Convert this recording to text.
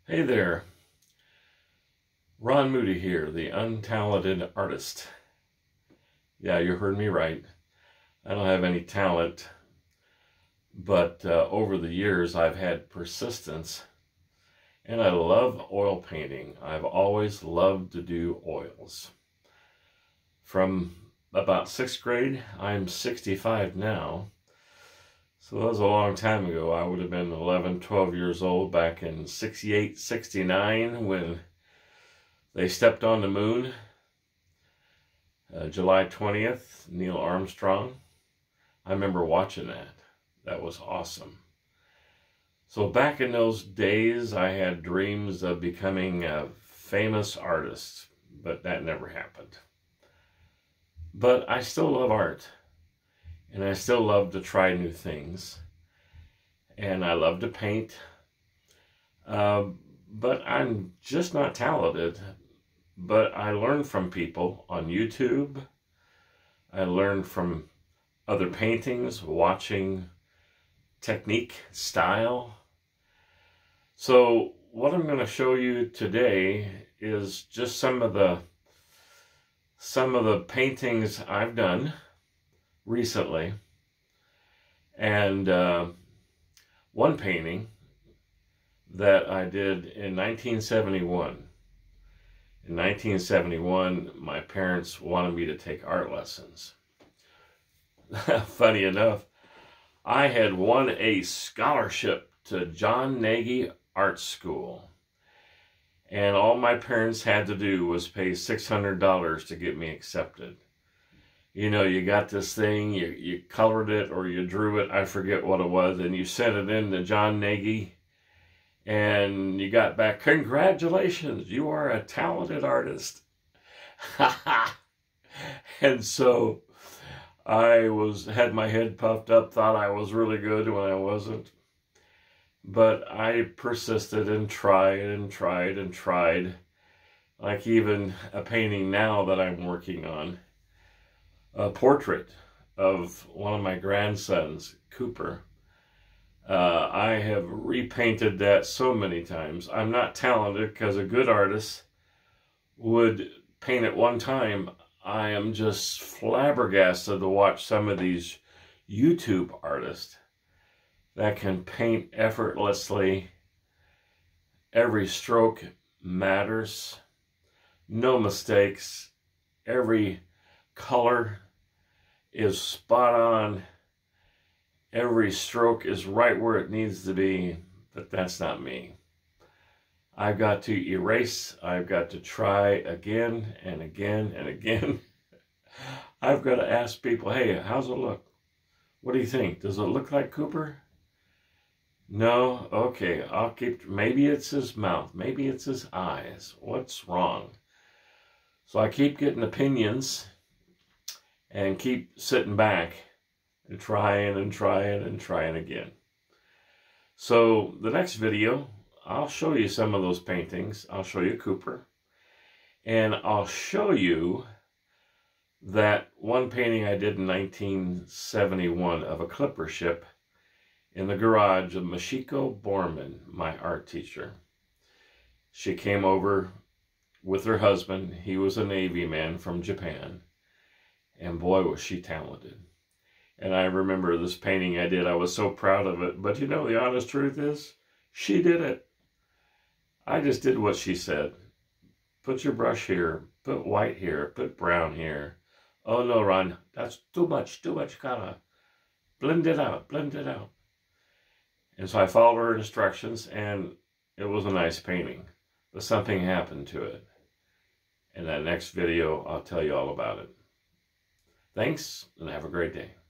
Hey there, Ron Moody here, the Untalented Artist. Yeah, you heard me right. I don't have any talent, but over the years I've had persistence, and I love oil painting. I've always loved to do oils. From about 6th grade, I'm 65 now. So that was a long time ago. I would have been 11, 12 years old back in 68, 69 when they stepped on the moon. July 20th, Neil Armstrong. I remember watching that. That was awesome. So back in those days, I had dreams of becoming a famous artist, but that never happened. But I still love art. And I still love to try new things. And I love to paint. But I'm just not talented. But I learn from people on YouTube. I learn from other paintings, watching technique, style. So what I'm going to show you today is just some of the paintings I've done recently, and one painting that I did in 1971. In 1971, my parents wanted me to take art lessons. Funny enough, I had won a scholarship to John Nagy Art School, and all my parents had to do was pay $600 to get me accepted. You know, you got this thing, you colored it or you drew it, I forget what it was, and you sent it in to John Nagy, and you got back, "Congratulations, you are a talented artist." And so I had my head puffed up, thought I was really good when I wasn't. But I persisted and tried and tried and tried. Like even a painting now that I'm working on. A portrait of one of my grandsons, Cooper. I have repainted that so many times. I'm not talented because a good artist would paint it one time. I am just flabbergasted to watch some of these YouTube artists that can paint effortlessly. Every stroke matters. No mistakes. Every color is spot on. Every stroke is right where it needs to be, but that's not me. I've got to erase. I've got to try again and again and again. I've got to ask people, "Hey, how's it look? What do you think? Does it look like Cooper? No? Okay, I'll keep, maybe it's his mouth. Maybe it's his eyes. What's wrong?" So I keep getting opinions and keep sitting back and trying and trying and trying again. So the next video, I'll show you some of those paintings. I'll show you Cooper. And I'll show you that one painting I did in 1971 of a clipper ship in the garage of Mashiko Borman, my art teacher. She came over with her husband. He was a Navy man from Japan. And boy, was she talented. And I remember this painting I did. I was so proud of it. But you know, the honest truth is, she did it. I just did what she said. Put your brush here. Put white here. Put brown here. Oh no, Ron, that's too much color. Blend it out. Blend it out. And so I followed her instructions, and it was a nice painting. But something happened to it. In that next video, I'll tell you all about it. Thanks, and have a great day.